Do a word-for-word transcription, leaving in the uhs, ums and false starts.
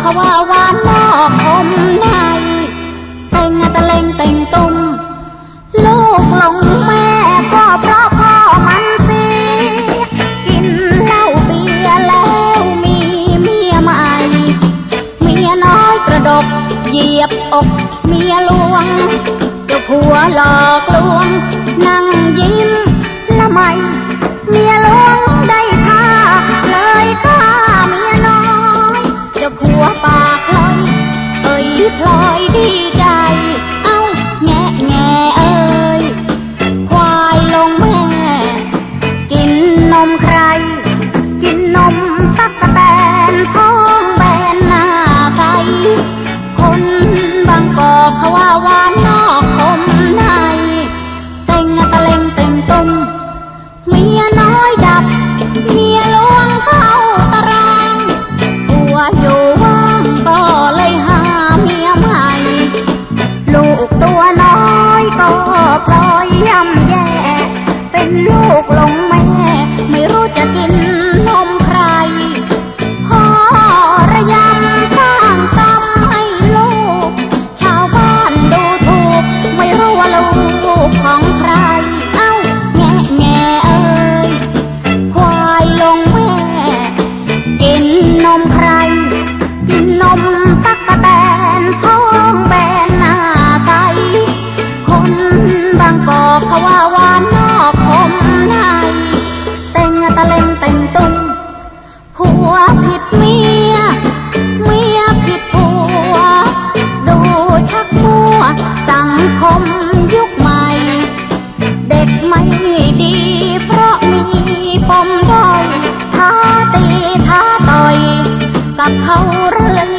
เขาว่าหวานนอกคมในเต็งตะเล็งเต็งตุ้มลูกหลงแม่ก็เพราะพ่อมันเสียกินเหล้าเบียร์แล้วมีเมียใหม่เมียน้อยกระดกเหยียบอกเมียหลวงเจ้าผัวหลอกลวงนั่งยิ้มละไมเมียหลวงได้ท่าเลยฆ่าเมียน้อยเจ้าผัวปากลอยเอ้ยพลอยดีใจเอ้าแงะแงเอ้ยควายลงแม่กินนมใครกินนมตั๊กแตนท้องแบนหน้าไก่คนบางกอกเขาว่าหวานนอกคมในเต็งตะเล็งเต็งตุ้มเมียน้อยดับเมียหลวงเข้าตารางผัวอยู่ว่างก็เลยหาเมียใหม่ลูกตัวน้อยก็พลอยย่ำแย่เป็นลูกหลงแม่ไม่รู้จะกินนมใครพ่อระยำข้างกำให้ลูกชาวบ้านดูถูกไม่รู้ว่าลูกของใครเอ้าแงะแงเอ้ยควายลงแม่กินนมใครกินนมตั๊กแตนท้องแบนหน้าไก่คนบางกอกเขาว่าหวานนอกคมในเต็งตะเล็งเต็งตุ้มผัวผิดเมียเมียผิดผัวดูชักมัวสังคมยุคใหม่เด็กไม่ดีเพราะมีปมด้อยท้าตีท้าต่อยกับเขาเรื่อย